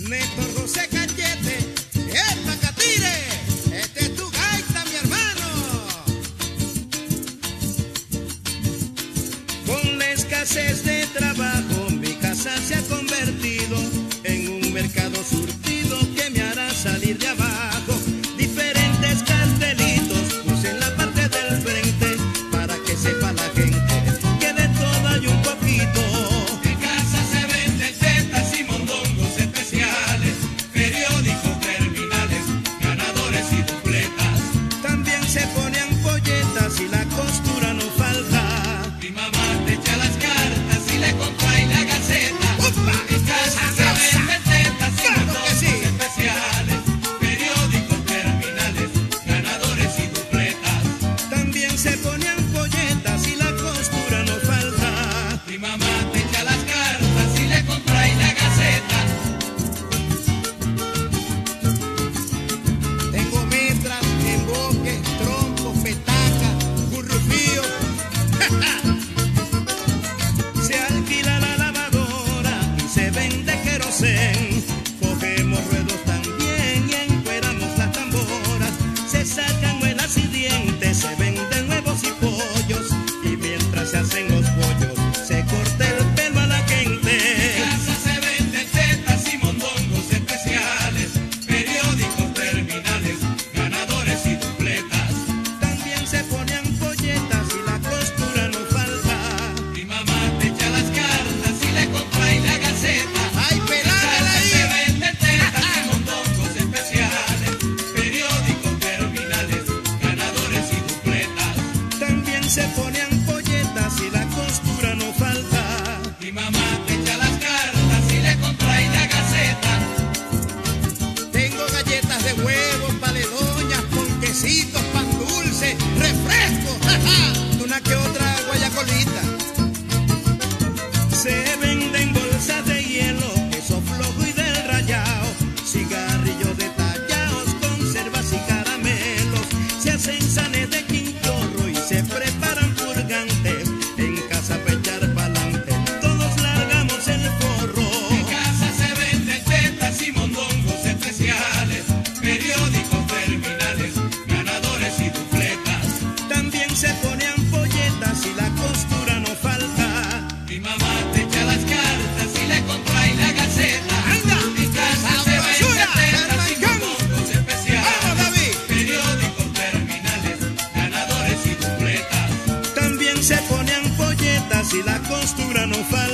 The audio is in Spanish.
Néstor José Cachete, ¡epa Catire! Este es tu gaita, mi hermano. Con la escasez de trabajo, mi casa se ha convertido en un mercado surtido que me hará salir de abajo. Diferentes cartelitos puse en la parte del frente para que sepa la gente que de todo hay un poquito. En casa se venden tetas y mondongos especiales, periódicos, terminales, ganadores y dupletas. También se pone ampolletas y la costura no falta. Mi mamá te echa las cartas y le contrae la gaceta. ¡Upa! En casa se venden tetas y ¡Claro que mondongos sí! especiales, periódicos, terminales, ganadores y dupletas. También se pone ampolletas y la costura no falta. Mi mamá te echa las cartas y le contrae la gaceta. Tengo metras, emboques, trompos, petacas, currufío. Se alquila la lavadora y se vende querosén. Cogemos ruedos también y encueramos las tamboras. Se sacan muelas y dientes, se venden huevos y pollos. Y mientras se hacen los pollos, se corta el pelo a la gente. En casa se venden tetas y mondongos especiales, periódicos, terminales, ganadores y dupletas. También se pone ampolletas y la costura no falta. Mi mamá te echa las cartas y le contrae la gaceta. ¡Ay, En pelada casa se ahí! venden tetas y mondongos especiales, periódicos, terminales, ganadores y dupletas. También se pone ampolletas y la costura no falta. Mi mamá te echa las cartas y le contrae la gaceta. Tengo galletas de huevo, paledoñas, ponquecitos, pan dulce, refresco, una que otra guayacolita. Se venden bolsas de hielo, queso flojo y del rallao, cigarrillos detallados, conservas y caramelos. Se hacen sanes de chinchorro y se preparan purgantes. En casa pa' echar pa'lante, todos largamos el forro. En casa se venden tetas y mondongos especiales, periódicos, terminales, ganadores y dupletas. También se pone ampolletas y la costura no falta. Mi mamá te echa las cartas y le contrae la gaceta. ¡Anda! En casa se ¡Sabrosura! venden tetas y ¡Hermanicán! mondongos especiales, ¡Vamos, David! periódicos, terminales, ganadores y dupletas. También se pone ampolletas y la costura no falta.